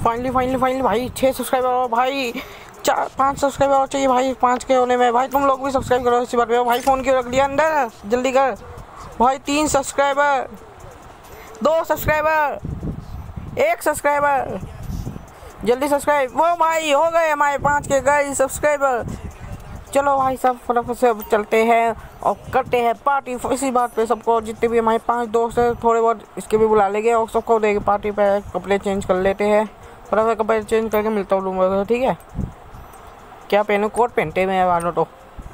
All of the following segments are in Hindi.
फाइनली भाई 6 सब्सक्राइबर और भाई 5 सब्सक्राइबर और चाहिए भाई 5 के होने में। भाई तुम लोग भी सब्सक्राइब करो इसी बात पे। भाई फ़ोन क्यों रख लिया अंदर, जल्दी कर भाई। 3 सब्सक्राइबर, 2 सब्सक्राइबर, 1 सब्सक्राइबर, जल्दी सब्सक्राइब। वो भाई हो गए हमारे 5 के गाइस सब्सक्राइबर। चलो भाई सब फटाफट से अब चलते हैं और करते हैं पार्टी इसी बात पे। सबको जितने भी हमारे 5 दोस्त हैं थोड़े बहुत इसके भी बुला लेंगे और सबको देंगे पार्टी पे। कपड़े चेंज कर लेते हैं, फटाफट कपड़े चेंज करके मिलता हूँ रूम वगैरह, ठीक है। क्या पहनूँ, कोट पहनते हैं वालों तो।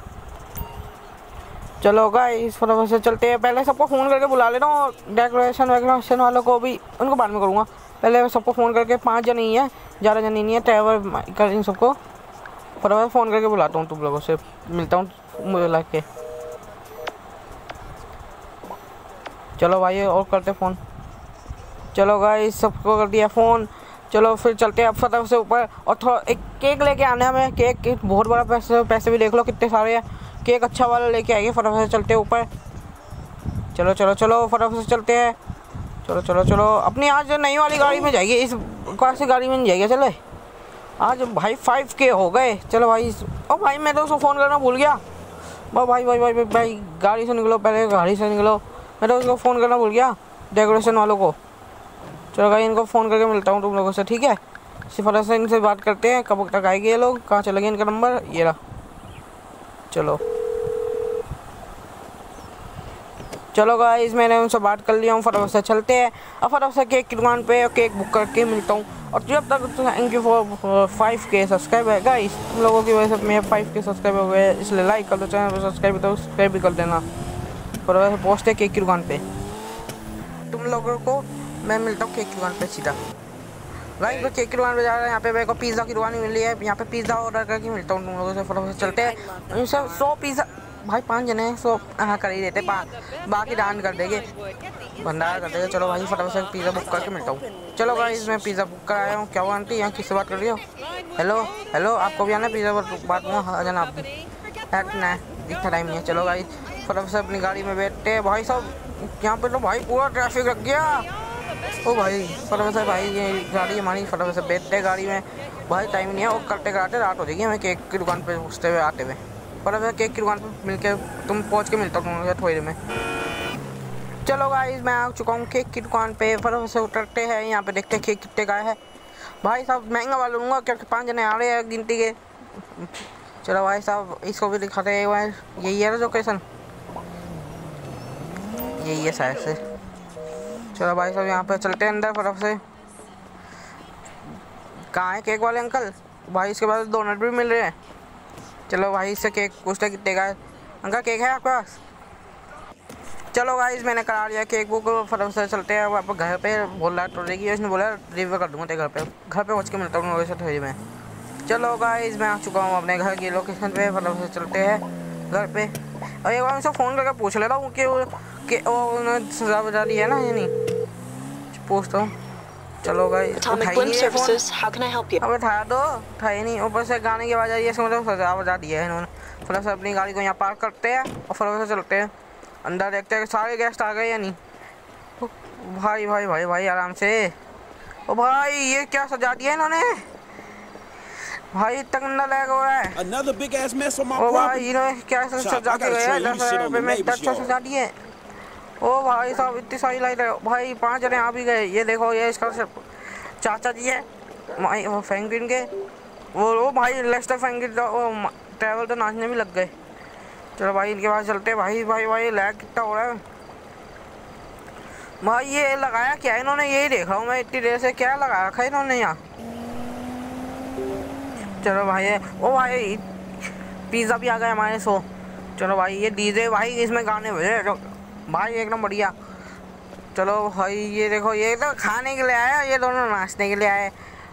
चलो गाइस फटाफट से चलते हैं। पहले सबको फ़ोन करके बुला लेना और डेकोरेशन वैकोरेशन वालों को भी, उनको बाद में करूँगा। पहले सबको फ़ोन करके, 5 जन ही है, ज़्यादा जन ही नहीं है। ट्रैवल कर इन सबको फटाफट फ़ोन करके बुलाता हूँ, तुम लोगों से मिलता हूँ मुझे लग के। चलो भाई और करते फ़ोन। चलो गाइस सबको कर दिया फ़ोन। चलो फिर चलते हैं अब फटाफट से ऊपर और थोड़ा एक केक लेके आना है हमें। केक बहुत बड़ा, पैसे भी देख लो कितने सारे हैं। केक अच्छा वाला लेके आएंगे, फटाफट से चलते हैं ऊपर। चलो चलो चलो फटाफट से चलते हैं। चलो चलो चलो अपनी आज नई वाली गाड़ी में जाएगी, इस कौन सी गाड़ी में नहीं जाएगी। चले आज भाई 5K हो गए। चलो भाई, ओ भाई मैं तो उसको फ़ोन करना भूल गया। भाई गाड़ी से निकलो, पहले गाड़ी से निकलो। मैं तो उसको फ़ोन करना भूल गया, डेकोरेशन वालों को। चलो भाई इनको फ़ोन करके मिलता हूँ तुम लोगों से, ठीक है। फटाफट से इनसे बात करते हैं, कब तक आएंगे ये लोग, कहाँ चले गए, इनका नंबर ये रहा। चलो गाइस मैंने उनसे बात कर लिया हूँ, फटाफट से चलते हैं। अब फटाफट से केक की दुकान पे केक बुक करके मिलता हूँ। और जब तक thank you for 5K subscriber guys, तुम लोगों की वजह से मेरे 5K सब्सक्राइबर हो गए, इसलिए लाइक कर दो चैनल पर, सब्सक्राइब भी कर देना। फटाफट से पहुँचते केक की दुकान पे। तुम लोगों को मैं मिलता हूँ केक की दुकान पे सीधा। गाइस मैं केक की दुकान पे जा रहा है, यहाँ पे मेरे को पिज़्ज़ा की दुकान मिली है, यहाँ पे पिज़्ज़ा ऑर्डर करके मिलता हूँ तुम लोगों से। फटाफट से चलते हैं। इनसे 100 पिज़्ज़ा, भाई 5 जने हैं, 100 हाँ कर ही देते, बाकी दान कर देंगे, भंडारा कर देंगे। चलो भाई फटाफट से पिज़्ज़ा बुक करके मिलता हूँ। चलो गाइस मैं पिज़्ज़ा बुक कर आया हूँ। क्या हुआ आंटी, यहाँ किससे बात कर रही हो? हेलो आपको भी आना है पिज़्ज़ा बात में? आ जाना आप भी, ना इतना टाइम नहीं है। चलो गाइस फटाफट से अपनी गाड़ी में बैठते हैं। भाई साहब यहाँ पे तो भाई पूरा ट्रैफिक लग गया। ओ भाई फटाफट से, भाई ये गाड़ी हमारी, फटाफट से बैठते हैं गाड़ी में। भाई टाइम नहीं है और करते कराते रात हो जाएगी हमें केक की दुकान पे पहुँचते हुए, आते हुए। फटाफट केक की दुकान पे मिलके तुम पहुँच के मिलता हूँ थोड़ी देर में। चलो गाइस मैं आ चुका हूँ केक की दुकान पे, फटाफट से उतरते हैं। यहाँ पे देखते हैं केक कितने का है। भाई साहब महंगा वाला लूँगा क्योंकि 5 जने आ रहे हैं गिनती के। चलो भाई साहब इसको भी दिखाते हैं, यही है लोकेशन, यही है शायद से। चलो भाई साहब यहाँ पे चलते हैं अंदर फटाफट से। कहाँ है केक वाले अंकल? भाई इसके बाद डोनट भी मिल रहे हैं। चलो भाई इससे केक पूछते कितने का है। अंकल केक है आपके पास? चलो गाइस मैंने करा लिया केक बुक, फटाफट से चलते हैं आप घर पे। बोल रहा है तो इसने बोला डिलीवर कर दूँगा तेरे घर पे पहुँच के मिलता हूँ वैसे थोड़ी में। चलो गाइस मैं आ चुका हूँ अपने घर की लोकेशन पे, फटाफट से चलते हैं घर पे। और एक बार उनसे फ़ोन करके पूछ लेता हूँ कि उन्होंने सजा बजा दी है ना या नहीं, पूछता हूँ। चलो गाइस अब उठाया तो उठाई नहीं, ऊपर से गाने की आवाज़ आ रही है, इसका मतलब सजा बजा दिया है इन्होंने। फटाफट से अपनी गाड़ी को यहाँ पार्क करते हैं और फटाफट से चलते हैं अंदर, देखते हैं कि सारे गेस्ट आ गए या नहीं। भाई आराम से। ओ भाई ये क्या सजा दिया इन्होंने, भाई इतना गंदा लैग हो रहा है। ओ भाई इन्होंने क्या सजा के गया, 10,000 रुपये में इतना अच्छा सजा दिए। ओ भाई साहब इतनी सारी लाइट है। भाई 5 जने आ भी गए, ये देखो ये इसका चाचा जी है वो फ्रैंकलिन के, वो भाई लेस्टर फ्रैंकलिन वो ट्रैवल तो नाचने भी लग गए। चलो भाई इनके पास चलते हैं। भाई लैग कितना हो रहा है। भाई ये लगाया क्या है इन्होंने, यही देख रहा हूँ मैं इतनी देर से, क्या लगा रखा है इन्होंने यहाँ। चलो भाई ओ भाई पिज़्ज़ा भी आ गया हमारे 100। चलो भाई ये डीजे, भाई इसमें गाने बजे भाई एकदम बढ़िया। चलो भाई ये देखो ये तो खाने के लिए आया, ये दोनों नाचने के लिए आए।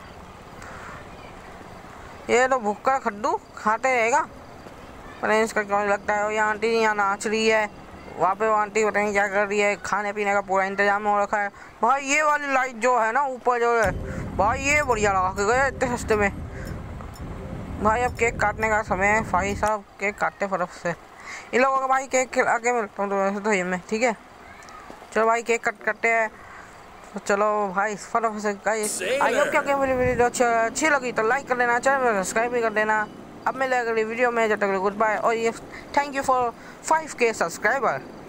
ये तो भुक्का खड्डू खाते रहेगा, पर इसका क्यों लगता है। ये आंटी यहाँ नाच रही है, वहाँ पे वो आंटी बताएंगे क्या कर रही है। खाने पीने का पूरा इंतजाम हो रखा है। भाई ये वाली लाइट जो है ना ऊपर जो है, भाई ये बढ़िया लगा के गए इतने सस्ते में। भाई अब केक काटने का समय है, भाई साहब केक काटते फटाफट से। इन लोगों का भाई केक आके मिलता हूँ तो ये में, ठीक है। चलो भाई केक कट करते हैं चलो भाई फटाफट से गाइस, आई होप कि मेरी वीडियो अच्छी लगी तो लाइक कर देना, चैनल को सब्सक्राइब भी कर देना। अब मिलेगा अगली वीडियो में, जब तक गुड बाय और ये thank you for 5K subscriber.